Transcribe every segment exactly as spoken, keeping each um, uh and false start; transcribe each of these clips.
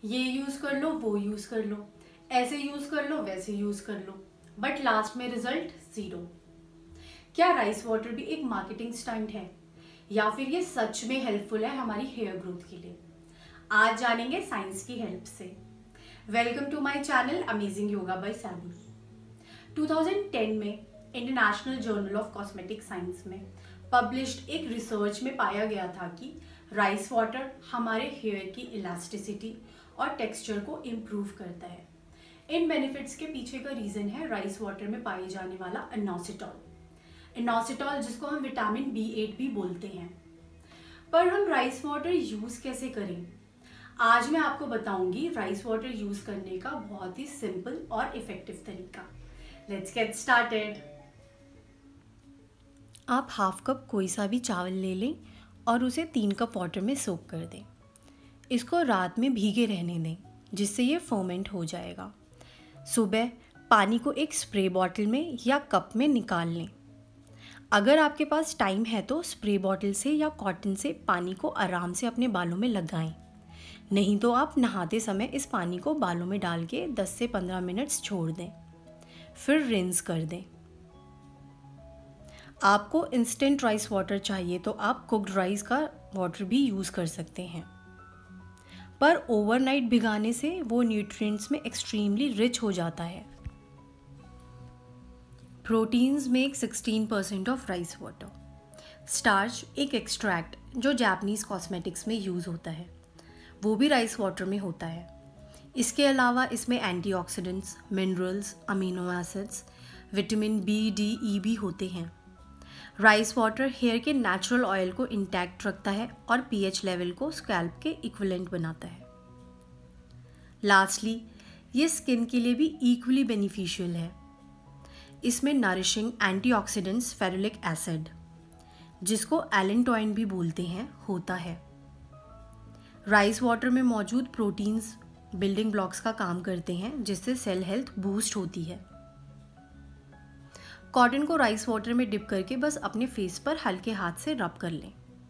ये यूज़ कर लो, वो यूज़ कर लो, ऐसे यूज़ कर लो, वैसे यूज़ कर लो, बट लास्ट में रिजल्ट ज़ीरो। क्या राइस वाटर भी एक मार्केटिंग स्टंट है या फिर ये सच में हेल्पफुल है हमारी हेयर ग्रोथ के लिए? आज जानेंगे साइंस की हेल्प से। Welcome to my channel amazing yoga by Saibu. Two thousand ten में international journal of cosmetic science में पब्लिश्ड एक रिसर्च में पाया गया था कि राइस वाटर हमारे हेयर की इलास्टिसिटी और टेक्सचर को इम्प्रूव करता है। इन बेनिफिट्स के पीछे का रीज़न है राइस वाटर में पाए जाने वाला इनोसिटॉल। इनोसिटॉल जिसको हम विटामिन बी एट भी बोलते हैं। पर हम राइस वाटर यूज़ कैसे करें? आज मैं आपको बताऊंगी राइस वाटर यूज़ करने का बहुत ही सिंपल और इफ़ेक्टिव तरीका। Let's get started. आप हाफ कप कोई सा भी चावल ले लें और उसे तीन कप वाटर में सोक कर दें। इसको रात में भीगे रहने दें जिससे ये फर्मेंट हो जाएगा। सुबह पानी को एक स्प्रे बॉटल में या कप में निकाल लें। अगर आपके पास टाइम है तो स्प्रे बॉटल से या कॉटन से पानी को आराम से अपने बालों में लगाएं। नहीं तो आप नहाते समय इस पानी को बालों में डाल के दस से पंद्रह मिनट्स छोड़ दें, फिर रिंस कर दें। आपको इंस्टेंट राइस वाटर चाहिए तो आप कुक्ड राइस का वाटर भी यूज़ कर सकते हैं, पर ओवरनाइट भिगाने से वो न्यूट्रिएंट्स में एक्सट्रीमली रिच हो जाता है। Proteins make sixteen percent of rice water. Starch एक एक्सट्रैक्ट जो जापानीज़ कॉस्मेटिक्स में यूज़ होता है, वो भी राइस वाटर में होता है। इसके अलावा इसमें antioxidants, minerals, amino acids, vitamin B, D, E भी होते हैं। राइस वाटर हेयर के नेचुरल ऑयल को इंटैक्ट रखता है और पीएच लेवल को स्कैल्प के इक्विवेलेंट बनाता है। लास्टली, ये स्किन के लिए भी इक्वली बेनिफिशियल है। इसमें नरिशिंग एंटीऑक्सीडेंट्स फेरुलिक एसिड, जिसको एलेंटोइन भी बोलते हैं, होता है। राइस वाटर में मौजूद प्रोटीन्स बिल्डिंग ब्लॉक्स का काम करते हैं जिससे सेल हेल्थ बूस्ट होती है। कॉटन को राइस वाटर में डिप करके बस अपने फेस पर हल्के हाथ से रब कर लें।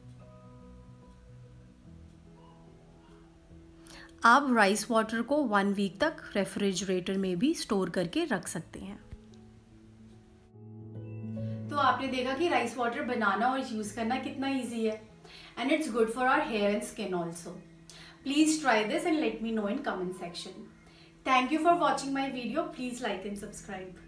आप राइस वाटर को वन वीक तक रेफ्रिजरेटर में भी स्टोर करके रख सकते हैं। तो आपने देखा कि राइस वाटर बनाना और यूज़ करना कितना इजी है, and it's good for our hair and skin also. Please try this and let me know in comment section. Thank you for watching my video. Please like and subscribe.